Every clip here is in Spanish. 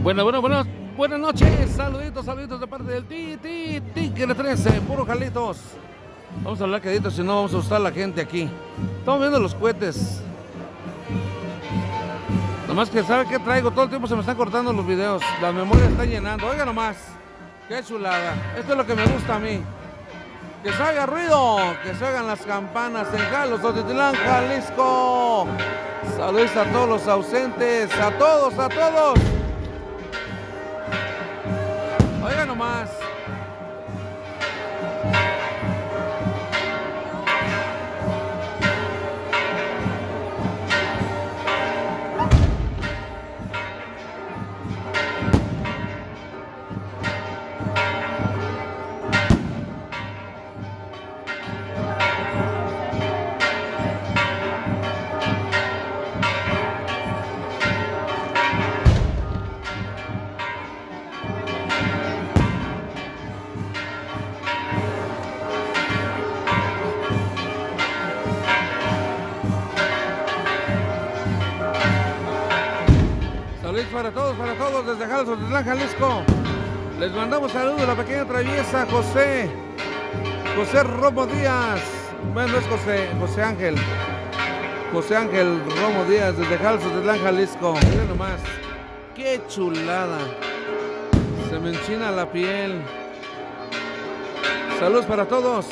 Buenas noches, saluditos de parte del Tigre 13, puro Jalitos. Vamos a hablar queditos, si no vamos a asustar a la gente aquí. Estamos viendo los cohetes. Nomás que sabe que traigo, todo el tiempo se me están cortando los videos. La memoria está llenando, oiga nomás. Qué chulada, esto es lo que me gusta a mí. Que se haga ruido, que se hagan las campanas en Jalos, Otitlán, Jalisco. Saludos a todos los ausentes, a todos. Oiga nomás. Para todos, desde Jalos, Otitlán, Jalisco. Les mandamos saludos a la pequeña traviesa José Romo Díaz. Bueno, es José Ángel Romo Díaz, desde Jalos, Otitlán, Jalisco. Miren nomás, qué chulada. Se me enchina la piel. Saludos para todos.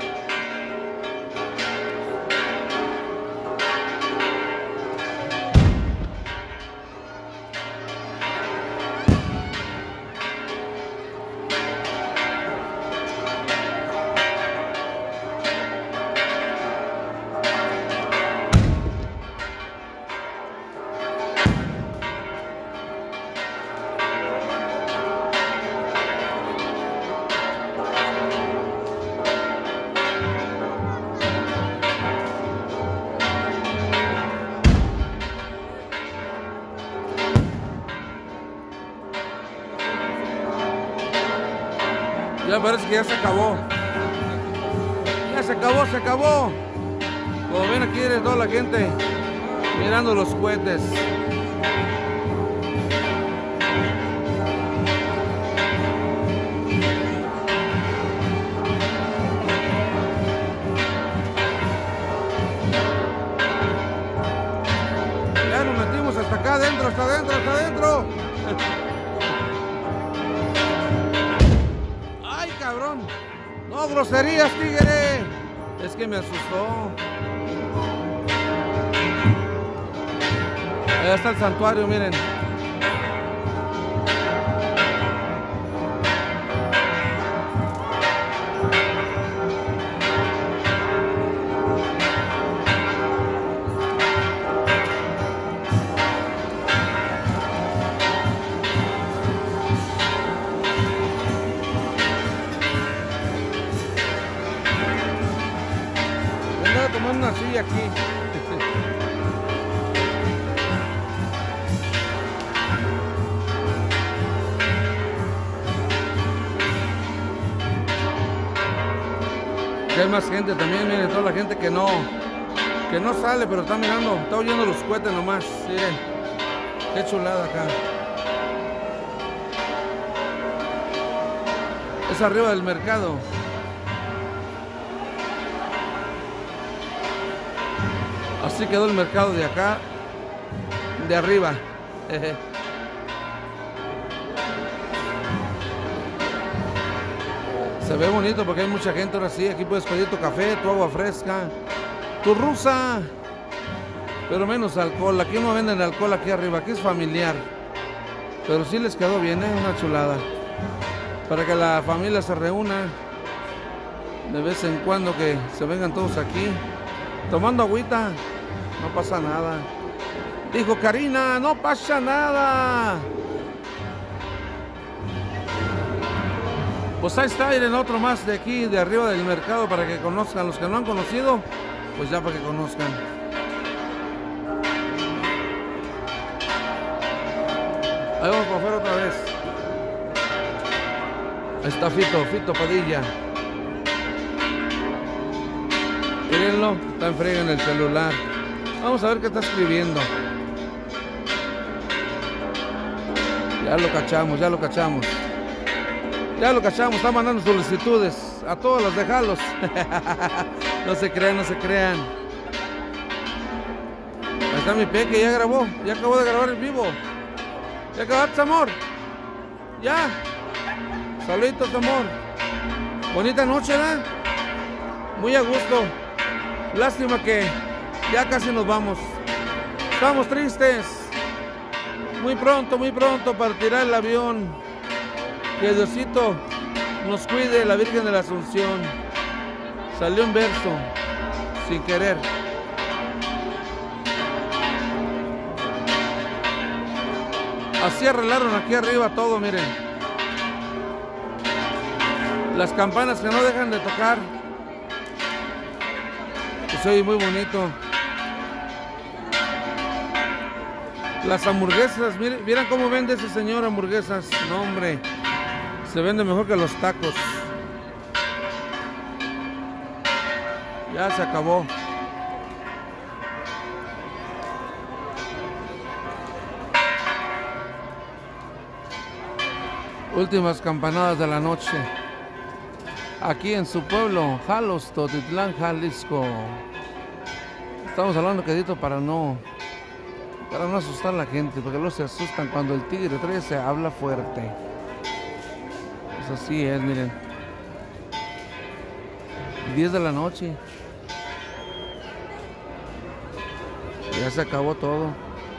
Ya parece que ya se acabó. Ya se acabó. Como ven, aquí viene toda la gente mirando los cohetes. Ya nos metimos hasta acá adentro, hasta adentro. Cabrón, no groserías, tigre. Es que me asustó. Allá está el santuario, miren. Tomando una silla aquí. Que hay más gente también, miren, toda la gente que no sale, pero está mirando, está oyendo los cohetes nomás. Miren, qué chulada acá. Es arriba del mercado. Así quedó el mercado de acá, de arriba. Se ve bonito porque hay mucha gente ahora sí. Aquí puedes pedir tu café, tu agua fresca, tu rusa, pero menos alcohol. Aquí no venden alcohol aquí arriba, aquí es familiar. Pero sí les quedó bien, una chulada. Para que la familia se reúna de vez en cuando, que se vengan todos aquí tomando agüita. No pasa nada. Dijo Karina, no pasa nada. Pues ahí está, miren, otro más de aquí, de arriba del mercado, para que conozcan. Los que no han conocido, pues ya para que conozcan. Ahí vamos para afuera otra vez. Ahí está Fito Padilla. Mírenlo, está en friega en el celular. Vamos a ver qué está escribiendo. Ya lo cachamos, ya lo cachamos. Ya lo cachamos, está mandando solicitudes a todos los de Jalos. No se crean, no se crean. Ahí está mi peque, ya grabó, ya acabó de grabar en vivo. ¿Ya acabaste, amor? Ya. Saluditos, amor. Bonita noche, ¿verdad? Muy a gusto. Lástima que ya casi nos vamos. Estamos tristes. Muy pronto partirá el avión. Que Diosito nos cuide, la Virgen de la Asunción. Salió en verso, sin querer. Así arreglaron aquí arriba todo, miren. Las campanas que no dejan de tocar. Pues oye, muy bonito. Las hamburguesas, miren, miren cómo vende ese señor hamburguesas. No, hombre, se vende mejor que los tacos. Ya se acabó. Últimas campanadas de la noche. Aquí en su pueblo, Jalos, Totitlán, Jalisco. Estamos hablando quedito para no asustar a la gente, porque luego se asustan cuando el Tigre 13 habla fuerte. Pues así es, miren. 10 de la noche. Ya se acabó todo.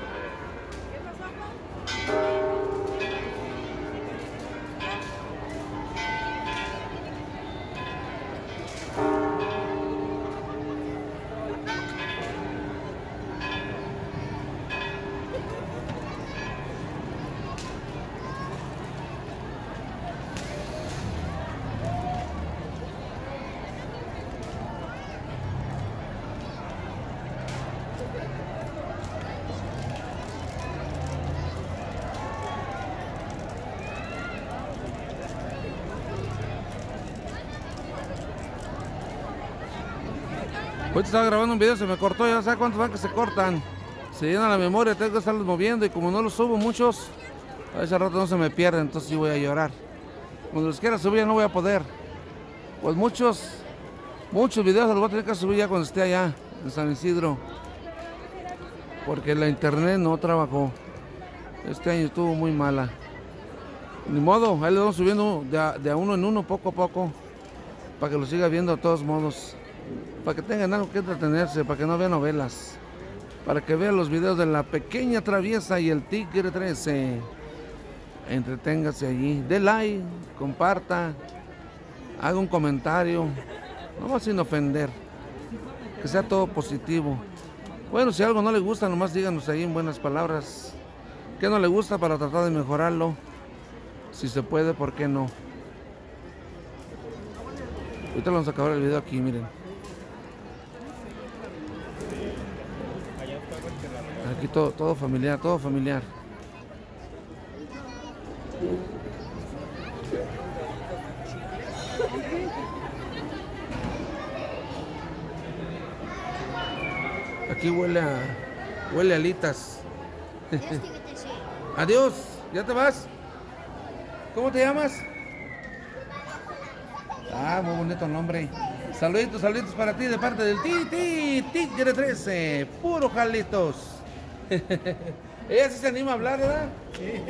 Ahorita estaba grabando un video, se me cortó, ya sabes cuántos van que se cortan. Se llena la memoria, tengo que estarlos moviendo y como no los subo muchos, a ese rato no se me pierden, entonces sí voy a llorar. Cuando los quiera subir ya no voy a poder. Pues muchos videos los voy a tener que subir ya cuando esté allá en San Isidro. Porque la internet no trabajó. Este año estuvo muy mala. Ni modo, ahí le vamos subiendo de a uno en uno, poco a poco. Para que lo siga viendo de todos modos. Para que tengan algo que entretenerse, para que no vean novelas, para que vean los videos de La Pequeña Traviesa y el Tigre 13. Entreténgase allí, dé like, comparta, haga un comentario, no más sin ofender, que sea todo positivo. Bueno, si algo no le gusta, nomás díganos ahí en buenas palabras qué no le gusta para tratar de mejorarlo. Si se puede, ¿por qué no? Ahorita vamos a acabar el video aquí, miren. Aquí todo familiar, todo familiar. Aquí huele a alitas. Adiós, ¿ya te vas? ¿Cómo te llamas? Ah, muy bonito nombre. Saluditos para ti de parte del Tigre 13, puro Jalitos. Ella sí se anima a hablar, ¿verdad? Sí,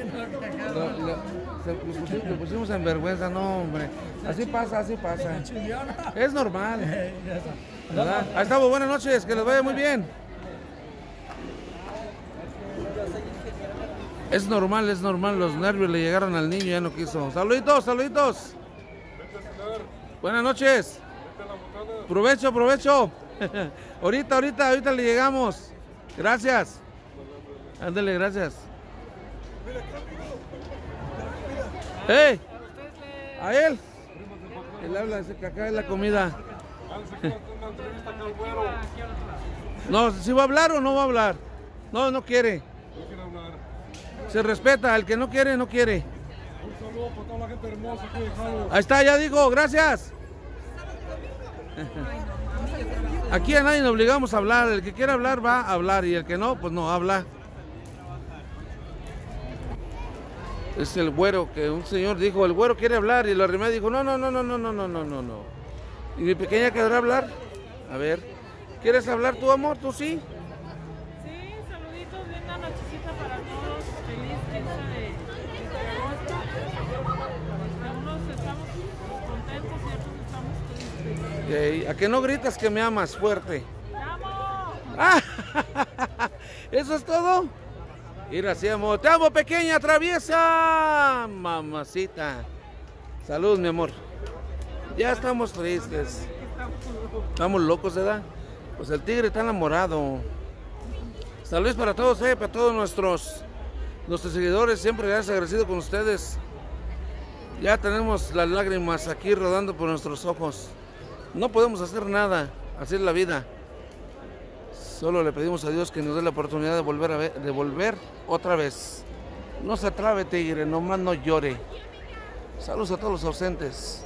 lo pusimos en vergüenza, no, hombre. Así pasa. Es normal. ¿Verdad? Ahí estamos, buenas noches, que les vaya muy bien. Es normal, los nervios le llegaron al niño y ya no quiso. Saluditos. Buenas noches. Provecho. Ahorita le llegamos. Gracias. Ándale, gracias. ¡Hey! ¿A él? Él habla, dice que acá es la comida. No, ¿si va a hablar o no va a hablar? No quiere. Se respeta, el que no quiere, no quiere. Un saludo para toda la gente hermosa aquí de Jalos. Ahí está, ya digo, gracias. Aquí a nadie nos obligamos a hablar. El que quiera hablar va a hablar y el que no, pues no habla. Es el güero, que un señor dijo, el güero quiere hablar, y lo arrimé y dijo, no. ¿Y mi pequeña querrá hablar? A ver, ¿quieres hablar tú, amor? ¿Tú sí? Sí, saluditos, linda nochecita para todos. Feliz 15 de agosto. Unos estamos contentos y otros estamos tristes. Okay. ¿A que no gritas que me amas fuerte? ¡Te amo! ¡Ah! ¿Eso es todo? Mira, sí, amor. ¡Te amo, pequeña traviesa! Mamacita. Salud, mi amor. Ya estamos tristes. Estamos locos, ¿verdad? Pues el tigre está enamorado. Saludos para todos, para todos nuestros seguidores. Siempre gracias, agradecido con ustedes. Ya tenemos las lágrimas aquí rodando por nuestros ojos. No podemos hacer nada. Así es la vida. Solo le pedimos a Dios que nos dé la oportunidad de volver otra vez. No se atrabe, tigre, nomás no llore. Saludos a todos los ausentes.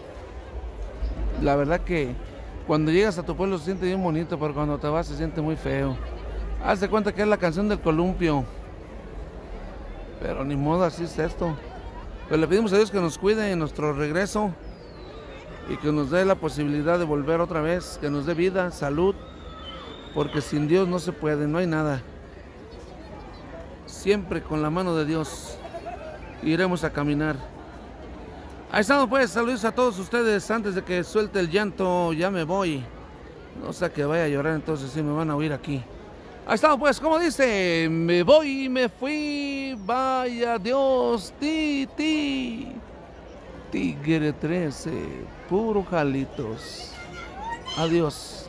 La verdad que cuando llegas a tu pueblo se siente bien bonito, pero cuando te vas se siente muy feo. Haz de cuenta que es la canción del columpio. Pero ni modo, así es esto. Pero le pedimos a Dios que nos cuide en nuestro regreso y que nos dé la posibilidad de volver otra vez, que nos dé vida, salud, porque sin Dios no se puede, no hay nada. Siempre con la mano de Dios iremos a caminar. Ahí estamos pues, saludos a todos ustedes. Antes de que suelte el llanto, ya me voy. No sé que vaya a llorar, entonces sí me van a oír aquí. Ahí estamos pues, como dice, me voy y me fui, vaya Dios, Tigre 13, puro Jalitos. Adiós.